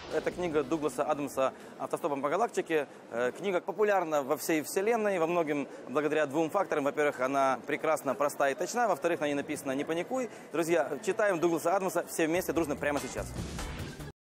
Это книга Дугласа Адамса «Автостопом по галактике». Книга популярна во всей вселенной, во многом благодаря двум факторам. Во-первых, она прекрасно, проста и точна. Во-вторых, на ней написано «Не паникуй». Друзья, читаем Дугласа Адамса все вместе, дружно, прямо сейчас.